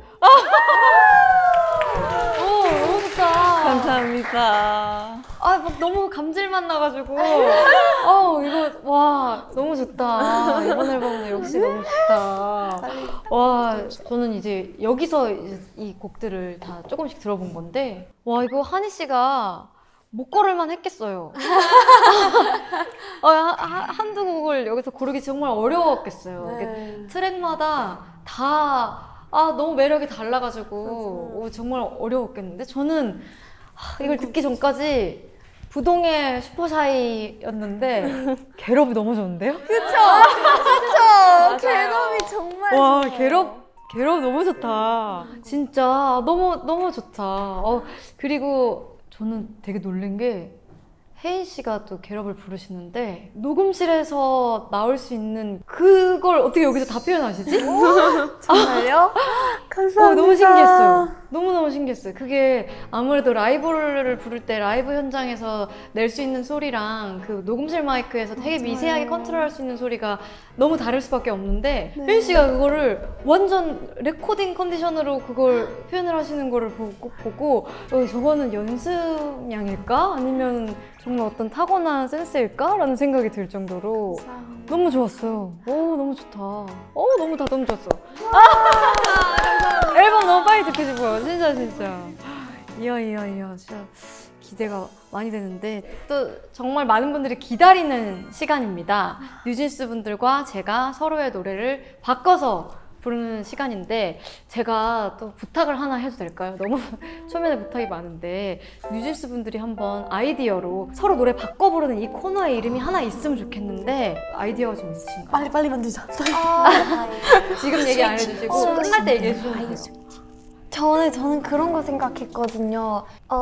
너무 좋다. 감사합니다. 막 너무 감질만 나가지고 이거 와 너무 좋다. 이번 앨범은 역시 너무 좋다. 와 저는 이제 여기서 이제 이 곡들을 다 조금씩 들어본 건데 와 이거 한희 씨가 못 고를만 했겠어요. 한두 곡을 여기서 고르기 정말 어려웠겠어요. 이게 트랙마다 다 너무 매력이 달라가지고 정말 어려웠겠는데 저는 이걸 듣기 전까지 부동의 슈퍼샤이였는데 괴롭이 너무 좋은데요? 그쵸. 괴롭이 정말 와 좋아요. 괴롭 너무 좋다. 진짜 너무 좋다. 그리고 저는 되게 놀란 게 혜인 씨가 또 괴롭을 부르시는데 녹음실에서 나올 수 있는 그걸 어떻게 여기서 다 표현하시지? 정말요? 감사합니다. 너무 신기했어요. 너무너무 신기했어요. 그게 아무래도 라이브를 부를 때 라이브 현장에서 낼 수 있는 소리랑 그 녹음실 마이크에서 되게 미세하게 컨트롤할 수 있는 소리가 너무 다를 수밖에 없는데 혜인 씨가 그거를 완전 레코딩 컨디션으로 그걸 표현을 하시는 거를 보고 저거는 연습량일까? 아니면 정말 어떤 타고난 센스일까? 라는 생각이 들 정도로 너무 좋았어요. 너무 좋다. 너무 좋았어. 앨범 너무 빨리 듣고 싶어요. 진짜. 이야. 진짜 기대가 많이 되는데 또 정말 많은 분들이 기다리는 시간입니다. 뉴진스 분들과 제가 서로의 노래를 바꿔서 부르는 시간인데 제가 또 부탁을 하나 해도 될까요? 너무 초면에 부탁이 많은데 뉴진스 분들이 한번 아이디어로 서로 노래 바꿔 부르는 이 코너의 이름이 하나 있으면 좋겠는데 아이디어가 좀 있으신가요? 빨리 만들자. 지금 얘기 안 해주시고 끝날 때 얘기해 주시면 돼요. 저는 그런 거 생각했거든요.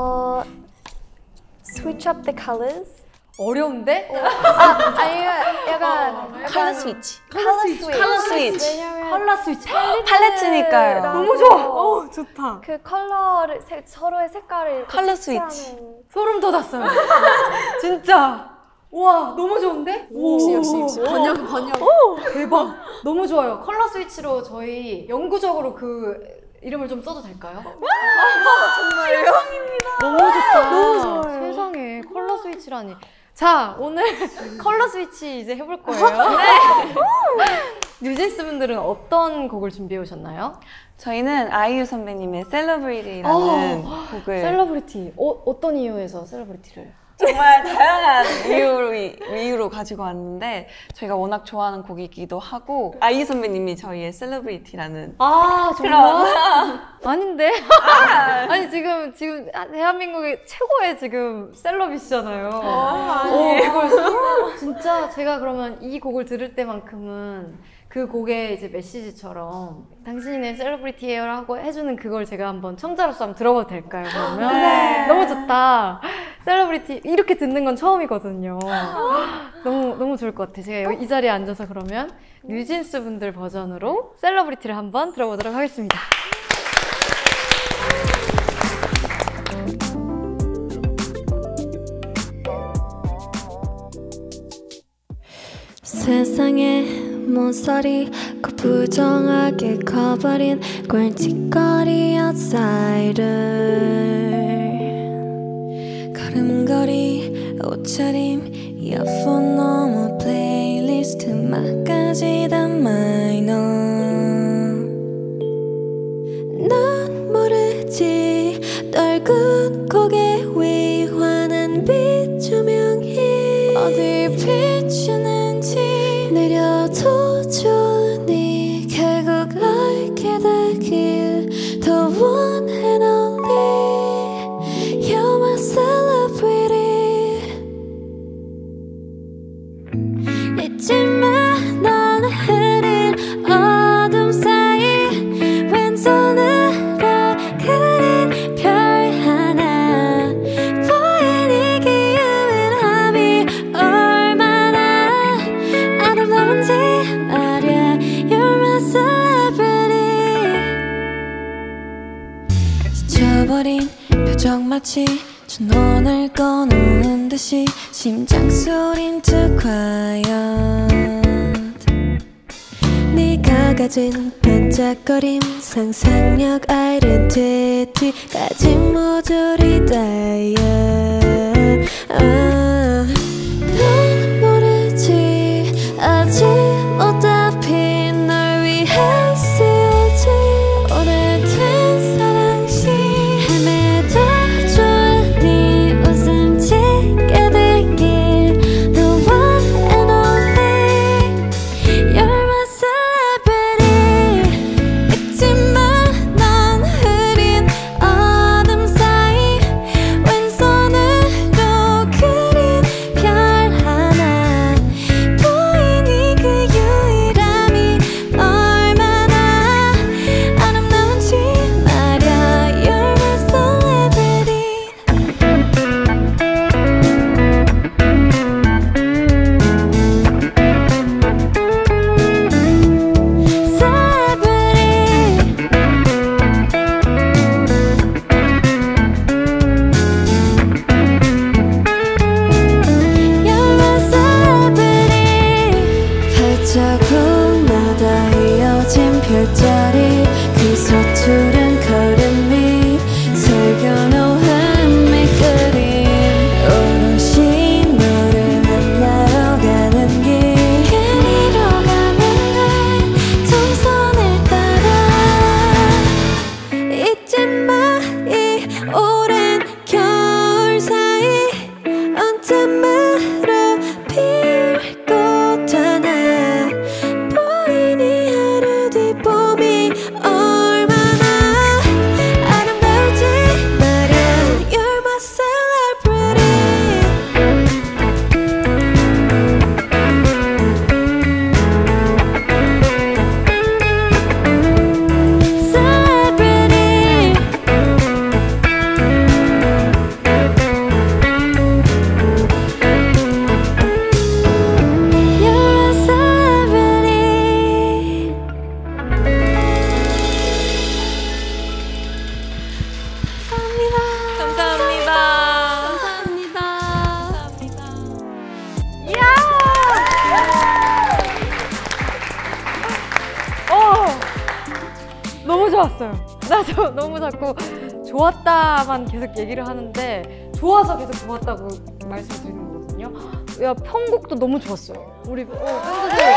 Switch up the colors. 어려운데? 아니면 약간 컬러 스위치. 컬러 스위치. 컬러 스위치. 팔레트니까요. 너무 좋아. 좋다. 그 컬러를 서로의 색깔을 컬러 스위치하는- 스위치. 소름 돋았어요. 진짜. 와 너무 좋은데? 역시. 번역. 대박. 너무 좋아요. 컬러 스위치로 저희 영구적으로 그 이름을 좀 써도 될까요? 정말요? 너무 좋다. 너무 좋아요. 세상에 컬러 스위치라니. 자 오늘 컬러 스위치 이제 해볼 거예요. 네. 뉴진스 분들은 어떤 곡을 준비해 오셨나요? 저희는 아이유 선배님의 셀러브리티라는 곡을 셀러브리티. 어떤 이유에서 셀러브리티를? 정말 다양한 이유로 가지고 왔는데 저희가 워낙 좋아하는 곡이기도 하고 아이유 선배님이 저희의 셀러브리티라는 정말? 아닌데? 아니 지금 대한민국의 최고의 지금 셀럽이시잖아요. 이걸 진짜 제가 그러면 이 곡을 들을 때만큼은 그 곡의 이제 메시지처럼 당신의 셀러브리티예요라고 해주는 그걸 제가 한번 청자로서 한번 들어봐도 될까요? 그러면 네. 너무 좋다. 셀러브리티 이렇게 듣는 건 처음이거든요. 너무 좋을 것 같아. 제가 이 자리에 앉아서 그러면 뉴진스 분들 버전으로 셀러브리티를 한번 들어보도록 하겠습니다. 세상에 모서리 그 부정하게 커버린 꼴찌거리 아웃사이더 걸음걸이 옷차림 이어폰 너머 플레이리스트 막까지 다 마이너 난 모르지 떨군 고개 위 환한 빛 조명이 어디 비추는지 느려도 좋으니 결국 알게 되길 The one and only You're my celebrity 잊지마 넌 흐린 어둠 사이 왼손으로 그린 별 하나 보이니 그 유일함이 얼마나 아름다운지 말야 You're my celebrity 지쳐버린 표정 마치 전원을 꺼놓은 듯이 심장 소린 too quiet 네가 가진 반짝거림 상상력 아이덴티티까지 모두 리다이어 넌 모르지 아직 어차피 널 위해 쓰여진 오래된 사랑시 헤매도 좋은 네 웃음 짓게 되길 The one and only You're my celebrity 잊지마 넌 흐린 어둠 사이 왼손으로 그린 별 하나 보이니 그 유일함이 얼마나 아름다운지 말야 You're my celebrity celebrity You're my celebrity 발자국마다 이어진 별자리 그 서투른 걸음이 새겨놓은 밑그림 오롯이 너를 만나러 가는 길 그리로 가는 날 동선을 따라 잊지마 이 오랜 겨울 사이 언틈으로 피울 꽃 하나 보이니 하루 뒤 봄이 너무 좋았어요. 나도 너무 자꾸 좋았다만 계속 얘기를 하는데 좋아서 계속 좋았다고 말씀드리는 거거든요. 야, 편곡도 너무 좋았어요. 우리 팬분들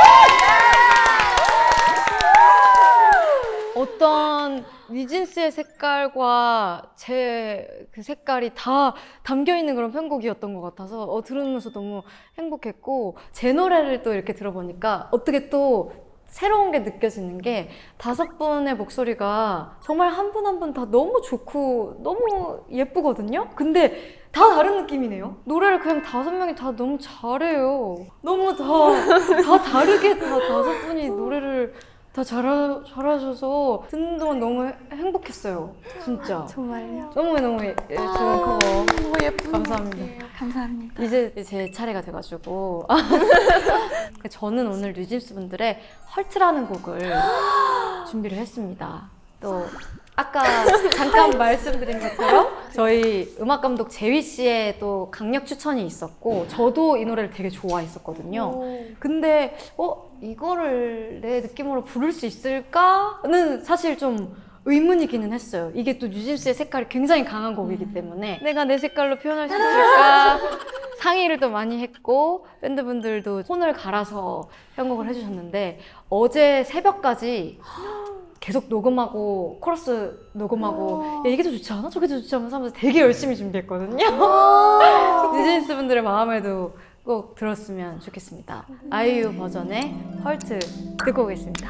어떤 뉴진스의 색깔과 제 그 색깔이 다 담겨있는 그런 편곡이었던 것 같아서 들으면서 너무 행복했고, 제 노래를 또 이렇게 들어보니까 어떻게 또 새로운 게 느껴지는 게 5분의 목소리가 정말 한 분 한 분 다 너무 좋고 너무 예쁘거든요? 근데 다 다른 느낌이네요? 노래를 그냥 5명이 다 너무 잘해요. 너무 다 다르게 다 5분이 노래를 다 잘하셔서 듣는 동안 너무 행복했어요. 진짜. 정말요? 너무너무 좋은 커버. 너무 예쁜. 감사합니다. 감사합니다. 이제 제 차례가 돼가지고 저는 오늘 뉴진스 분들의 헐트라는 곡을 준비를 했습니다. 또 아까 잠깐 말씀드린 것처럼 저희 음악감독 재휘 씨의 또 강력 추천이 있었고, 저도 이 노래를 되게 좋아했었거든요. 근데 이거를 내 느낌으로 부를 수 있을까는 사실 좀 의문이기는 했어요. 이게 또 뉴진스의 색깔이 굉장히 강한 곡이기 때문에 내가 내 색깔로 표현할 수 있을까 상의를 또 많이 했고, 밴드분들도 손을 갈아서 편곡을 해주셨는데 어제 새벽까지 계속 녹음하고 코러스 녹음하고 야, 이게 더 좋지 않아? 저게 더 좋지 않아? 하면서 되게 열심히 준비했거든요. 뉴진스 분들의 마음에도 꼭 들었으면 좋겠습니다. 아이유 버전의 헐트 듣고 오겠습니다.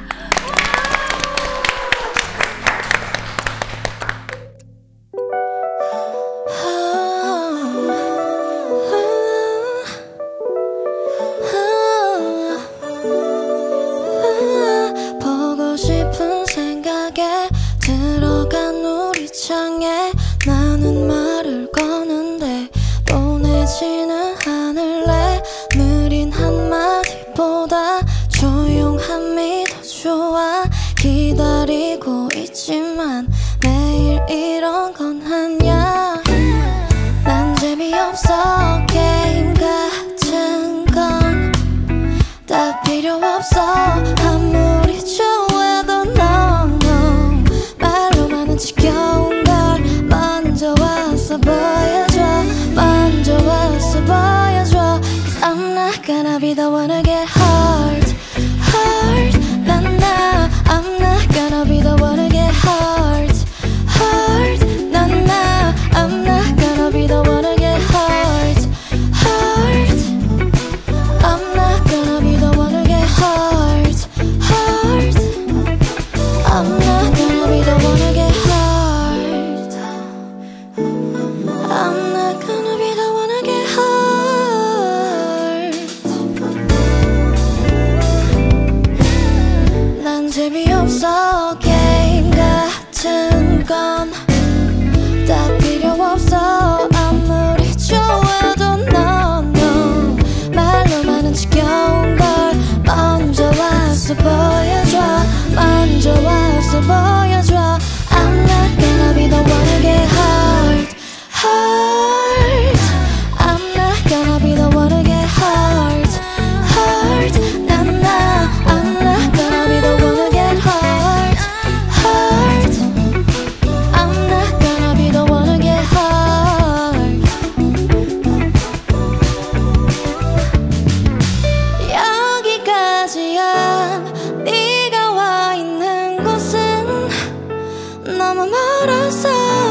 보고 싶은 생각에 들어간 우리 창에 나는 말을 거는데 보내지는 않을래. 느린 한마디보다 조용함이 더 좋아. 기다리고 있지만 매일 이런 건 아냐. 난 재미없어. 게임 같은 건 다 필요 없어. 아무리 좋아도 no 말로만은 지겨운 걸 먼저 와서 보여줘. 먼저 와서 보여줘. Cause I'm not gonna be the one to get hurt. Hurt. 난 I'm not gonna be the one to get hurt. Hurt. 난 I'm not gonna be the one to get hurt. Hurt. I'm not gonna be the one to get hurt. Hurt. I'm not gonna be the one to get hurt. I'm not gonna be the one to get hurt. 난 재미없어. 게임 같은 건 다 필요 없어. 아무리 좋아도 no 말로만은 지겨운 걸 먼저 와서 보여줘. 먼저 와서 보여줘. I'm not gonna be the one to get hurt. Hurt. I'm not gonna be the one to get hurt. Hurt. I'm not gonna be the one to get hurt. Hurt. I'm not gonna be the one to get hurt. 여기까지야. 네가 와 있는 곳은 너무 멀어서.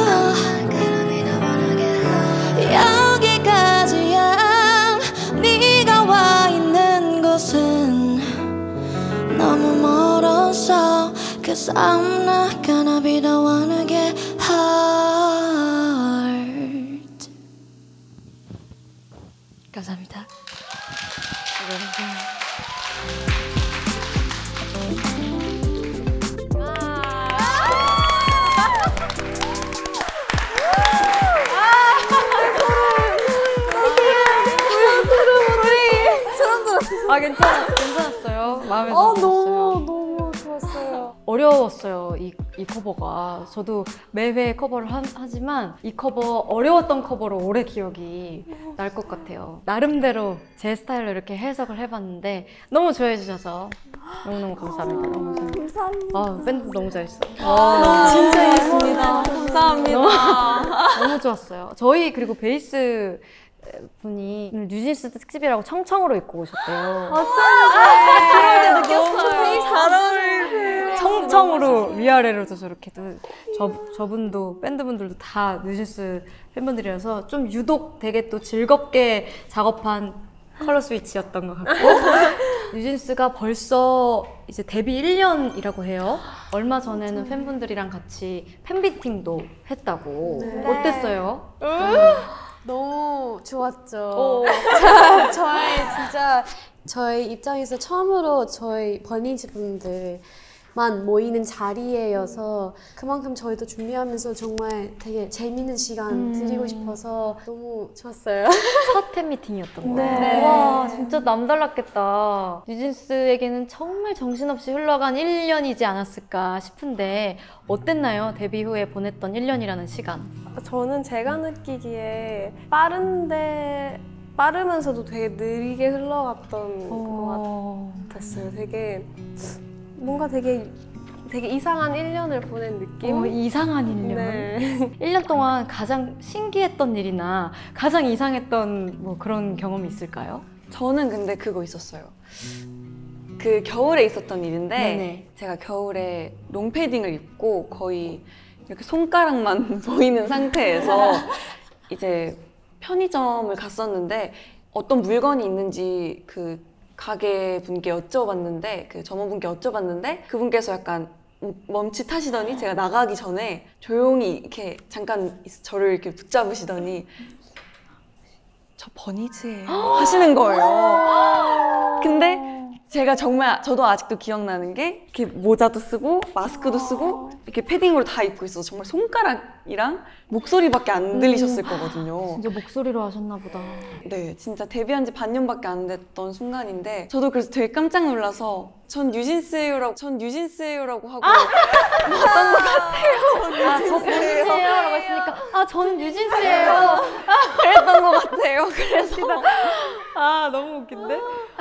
여기까지야. 네가 와 있는 곳은 너무 멀어서. Cause I'm not gonna be the one to get hurt. 감사합니다. 괜찮았어요. 마음에 들었어요. 너무 좋았어요. 어려웠어요, 이 커버가. 저도 매회 커버를 하지만 이 커버, 어려웠던 커버로 오래 기억이 날 것 같아요. 나름대로 제 스타일로 이렇게 해석을 해봤는데 너무 좋아해 주셔서 너무너무 감사합니다. 너무 감사합니다. 감사합니다. 아, 밴드 너무 잘했어. 진짜 예쁩니다. 감사합니다. 너무 좋았어요. 저희 그리고 베이스 분이 뉴진스 특집이라고 청청으로 입고 오셨대요. 청청으로 위아래로도 저렇게 저분도 밴드분들도 다 뉴진스 팬분들이라서 좀 유독 되게 또 즐겁게 작업한 컬러 스위치였던 것 같고 뉴진스가 벌써 이제 데뷔 1년이라고 해요. 얼마 전에는 팬분들이랑 같이 팬미팅도 했다고. 네. 어땠어요? 너무 좋았죠. 저희 입장에서 처음으로 저희 버니즈 분들만 모이는 자리여서 그만큼 저희도 준비하면서 정말 되게 재밌는 시간 드리고 싶어서 너무 좋았어요. 첫 팬미팅이었던 거예요. 네. 와, 진짜 남달랐겠다. 뉴진스에게는 정말 정신없이 흘러간 1년이지 않았을까 싶은데 어땠나요? 데뷔 후에 보냈던 1년이라는 시간. 저는 제가 느끼기에 빠르면서도 되게 느리게 흘러갔던 것 같았어요. 되게 뭔가 되게 이상한 1년을 보낸 느낌? 이상한 1년. 네. 1년 동안 가장 신기했던 일이나 가장 이상했던 뭐 그런 경험이 있을까요? 저는 근데 그거 있었어요. 그 겨울에 있었던 일인데 네네. 제가 겨울에 롱패딩을 입고 거의 이렇게 손가락만 보이는 상태에서 이제 편의점을 갔었는데 어떤 물건이 있는지 그 가게 분께 여쭤봤는데 그 점원분께 여쭤봤는데 그분께서 약간 멈칫하시더니 제가 나가기 전에 조용히 이렇게 잠깐 저를 이렇게 붙잡으시더니 저 버니즈예요 하시는 거예요. 근데 제가 정말 저도 아직도 기억나는 게 이렇게 모자도 쓰고 마스크도 쓰고 이렇게 패딩으로 다 입고 있어서 정말 손가락이랑 목소리밖에 안 들리셨을 거거든요. 진짜 목소리로 하셨나 보다. 네, 진짜 데뷔한 지 반년밖에 안 됐던 순간인데 저도 그래서 되게 깜짝 놀라서 전 뉴진스예요라고 하고 왔던 것 같아요. 아, 저 버니즈예요 라고 했으니까 아, 저는 뉴진스예요. 그랬던 것 같아요. 그래서 아, 너무 웃긴데?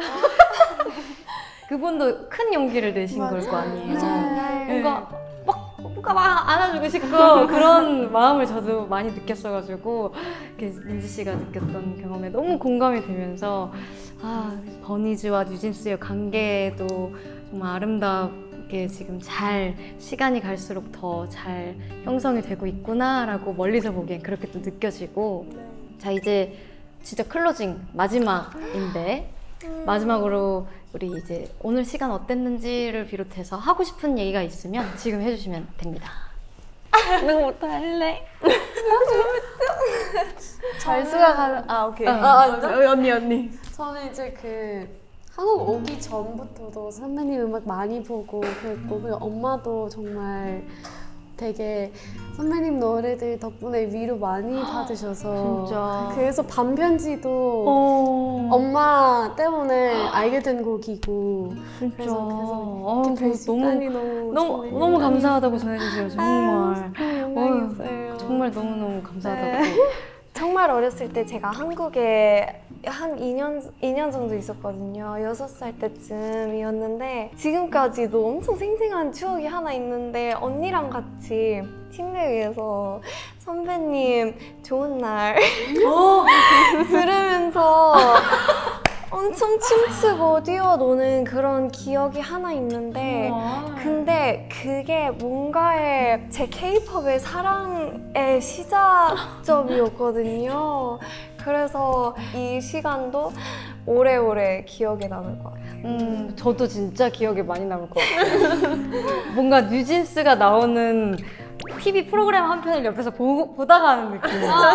그분도 큰 용기를 내신 걸 거 아니에요. 뭔가 막 안아주고 싶고 그런 마음을 저도 많이 느꼈어가지고 민지 씨가 느꼈던 경험에 너무 공감이 되면서 아, 버니즈와 뉴진스의 관계도 정말 아름답게 지금 잘 시간이 갈수록 더 잘 형성이 되고 있구나라고 멀리서 보기엔 그렇게 또 느껴지고 자, 이제 진짜 클로징 마지막인데 마지막으로 우리 이제 오늘 시간 어땠는지를 비롯해서 하고 싶은 얘기가 있으면 지금 해주시면 됩니다. 누구부터 할래? 잘수가 가는 오케이. 언니. 저는 이제 그 한국 오기 전부터도 선배님 음악 많이 보고 그랬고 그리고 엄마도 정말 되게 선배님 노래들 덕분에 위로 많이 받으셔서 진짜. 그래서 반편지도 엄마 때문에 알게 된 곡이고 진짜. 그래서 이렇게 뵐수 너무 있다니 너무 감사하다고 전해주세요. 정말. 영광이었어요. 정말 너무너무 감사하다고. 정말 어렸을 때 제가 한국에 한 2년 정도 있었거든요. 6살 때쯤이었는데 지금까지도 엄청 생생한 추억이 하나 있는데 언니랑 같이 침대 위에서 선배님 좋은 날 들으면서 엄청 춤추고 뛰어노는 그런 기억이 하나 있는데 근데 그게 뭔가의 제 K-팝의 사랑의 시작점이었거든요. 그래서 이 시간도 오래오래 기억에 남을 것 같아요. 저도 진짜 기억에 많이 남을 것 같아요. 뭔가 뉴진스가 나오는 TV 프로그램 한 편을 옆에서 보다가 하는 느낌.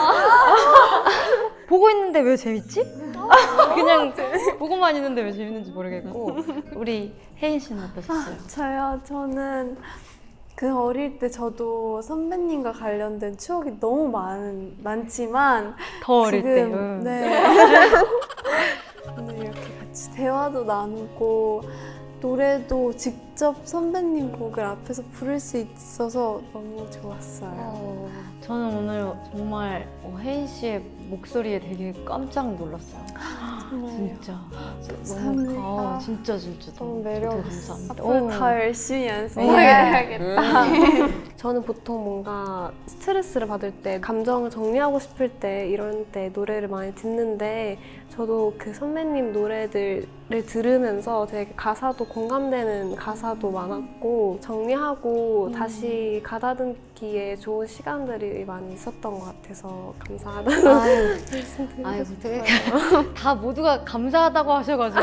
보고 있는데 왜 재밌지? 그냥 보고만 있는데 왜 재밌는지 모르겠고. 우리 혜인 씨는 어떠셨어요? 저는 그 어릴 때 저도 선배님과 관련된 추억이 너무 많지만 더 어릴 때. 지금 네. 오늘 이렇게 같이 대화도 나누고 노래도 직접 선배님 곡을 앞에서 부를 수 있어서 너무 좋았어요. 저는 오늘 정말 혜인 씨의 목소리에 되게 깜짝 놀랐어요. 진짜. 감사합니다. 진짜 너무 되게 매력 감사합니다. 앞으로 더 열심히 네. 연습해야겠다. 저는 보통 뭔가 스트레스를 받을 때, 감정을 정리하고 싶을 때, 이런 때 노래를 많이 듣는데, 저도 그 선배님 노래들을 들으면서 되게 가사도 공감되는 가사도 많았고, 정리하고 다시 가다듬기에 좋은 시간들이 많이 있었던 것 같아서 감사하다는 말씀드리고 아유, 싶어요. 다 모두가 감사하다고 하셔가지고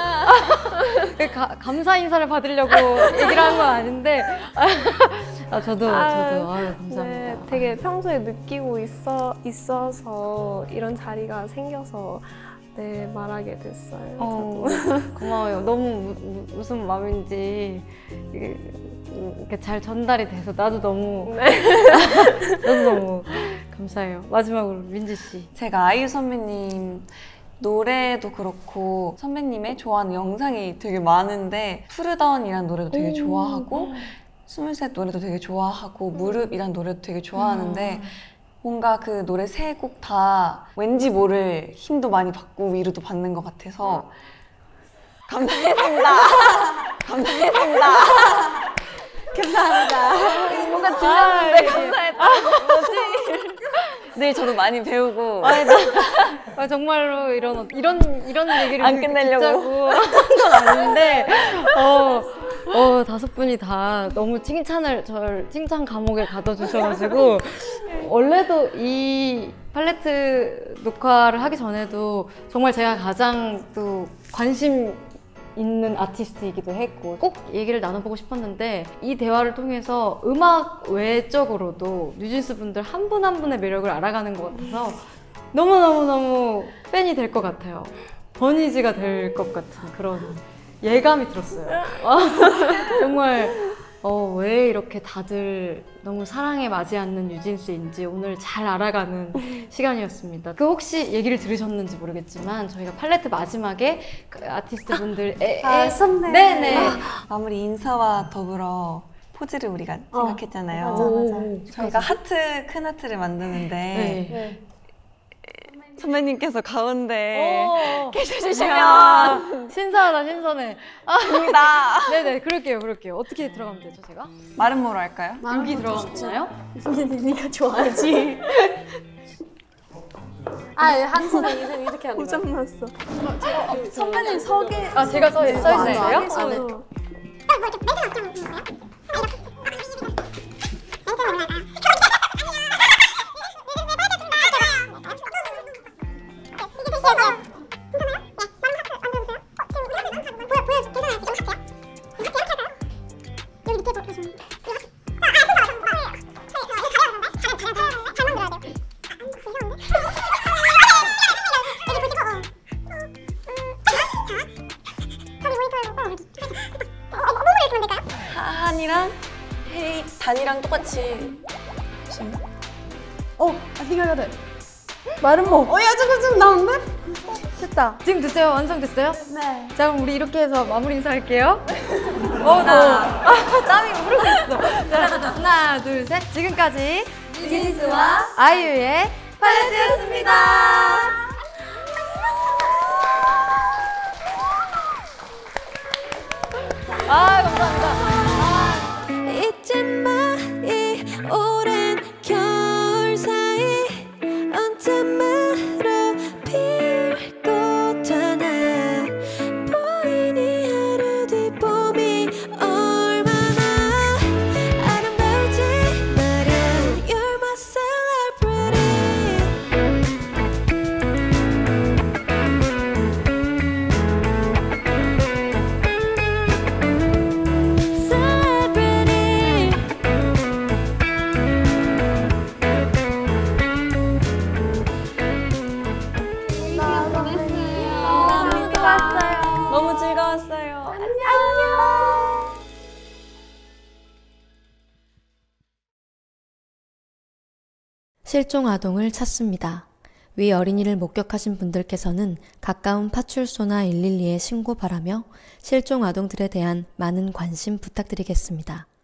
감사 인사를 받으려고 얘기를 한 건 아닌데 저도 아유, 감사합니다. 네, 되게 평소에 느끼고 있어서 이런 자리가 생겨서 네, 말하게 됐어요. 저도. 고마워요. 너무 무슨 마음인지 이렇게 잘 전달이 돼서 나도 너무 너무 감사해요. 마지막으로 민지 씨. 제가 아이유 선배님 노래도 그렇고 선배님의 좋아하는 영상이 되게 많은데 푸르던이라는 노래도 되게 좋아하고 23 노래도 되게 좋아하고 무릎이란 노래도 되게 좋아하는데 뭔가 그 노래 세 곡 다 왠지 모를 힘도 많이 받고 위로도 받는 것 같아서 감사했습니다. 감사했습니다. 감사합니다. 뭔가 들렸는데 감사했다. 뭐지? 늘 저도 많이 배우고 정말로 이런 얘기를 안 끝내려고 한 건 아닌데 5분이 다 너무 저를 칭찬 감옥에 가둬주셔가지고 원래도 이 팔레트 녹화를 하기 전에도 정말 제가 가장 또 관심 있는 아티스트이기도 했고 꼭 얘기를 나눠보고 싶었는데 이 대화를 통해서 음악 외적으로도 뉴진스 분들 한 분 한 분의 매력을 알아가는 것 같아서 너무너무너무 팬이 될 것 같아요. 버니즈가 될 것 같은 그런 예감이 들었어요. 정말 왜 이렇게 다들 너무 사랑에 맞이않는 뉴진스인지 오늘 잘 알아가는 시간이었습니다. 혹시 얘기를 들으셨는지 모르겠지만 저희가 팔레트 마지막에 그 아티스트 분들 선배. 네네. 마무리 인사와 더불어 포즈를 우리가 생각했잖아요. 맞아. 저희가 하트, 큰 하트를 만드는데 네. 선배님께서 가운데 계셔주시면 야, 신선하다 신선해. 됩니다. 네네 그럴게요. 어떻게 들어가면 되죠 제가? 말은 뭐로 할까요? 여기 들어가면 되나요? 네가 좋아하지. 한 손에 이렇게 하는 거야. 고장났어. 선배님 서게. 제가 써 있어요? 네. 하한이랑 단이랑 똑같이 생각해야 말은 뭐? 좀 나온데? 됐다. 지금 됐어요? 완성됐어요? 네. 자 그럼 우리 이렇게 해서 마무리 인사할게요. 땀이 흐르고 있어. 자, 하나 둘 셋. 지금까지 뉴진스와 아이유의 팔레트였습니다. 감사합니다. 잊지 마, 이 오랜 겨울 사이 언제므로 필 꽃 하나 보이니 하루 뒤 봄이 얼마나 아름다울지 말야. You're my celebrity. 너무 즐거웠어요. 실종 아동을 찾습니다. 위 어린이를 목격하신 분들께서는 가까운 파출소나 112에 신고 바라며 실종 아동들에 대한 많은 관심 부탁드리겠습니다.